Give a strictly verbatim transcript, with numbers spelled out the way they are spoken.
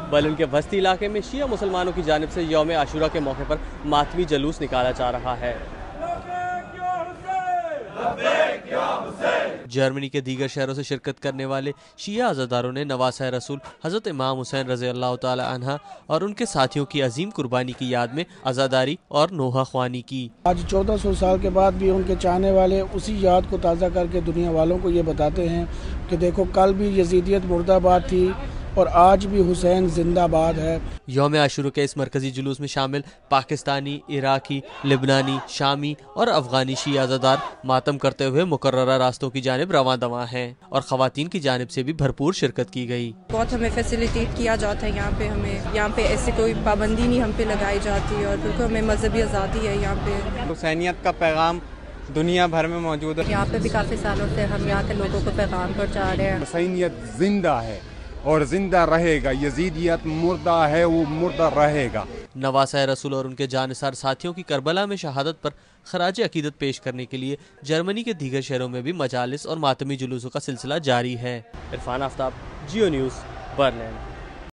Berlin کے وسطی علاقے میں شیعہ مسلمانوں کی جانب سے یوم عاشورہ کے موقع پر ماتمی جلوس نکالا جا رہا ہے۔ جرمنی کے دیگر شہروں سے شرکت کرنے والے شیعہ عزاداروں نے نواسہ رسول حضرت امام حسین رضی اللہ تعالی عنہ اور ان کے ساتھیوں کی عظیم قربانی کی یاد میں عزاداری اور نوحہ خوانی کی۔ آج چودہ سو سال کے بعد بھی ان کے چاہنے والے اسی یاد کو تازہ کر کے دنیا والوں کو یہ بتاتے ہیں کہ دیکھو کل بھی یزیدیت مردہ باد تھی اور آج بھی حسین زندہ باد ہے۔ یوم عاشورہ کے اس مرکزی جلوس میں شامل پاکستانی، عراقی، لبنانی، شامی اور افغانی شیعہ عزادار ماتم کرتے ہوئے مقررہ راستوں کی جانب رواں دواں ہیں اور خواتین کی جانب سے بھی بھرپور شرکت کی گئی۔ بہت ہمیں فیسیلیٹیٹ کیا جاتا ہے یہاں پہ، ہمیں یہاں پہ ایسے کوئی پابندی نہیں ہم پہ لگائی جاتی اور بالکل ہمیں مذہبی آزادی ہے یہاں پہ۔ حسینیت کا پیغام دنیا بھر میں موجود ہے۔ یہاں پہ بھی کافی سالوں سے ہم یہاں کے لوگوں کو پیغام پہنچا رہے ہیں۔ حسینیت زندہ ہے اور زندہ رہے گا، یزیدیت مردہ ہے، وہ مردہ رہے گا۔ نواسہ رسول اور ان کے جانثار ساتھیوں کی کربلا میں شہادت پر خراج عقیدت پیش کرنے کے لیے جرمنی کے دیگر شہروں میں بھی مجالس اور ماتمی جلوسوں کا سلسلہ جاری ہے۔ عرفان آفتاب، جیو نیوز، برلن۔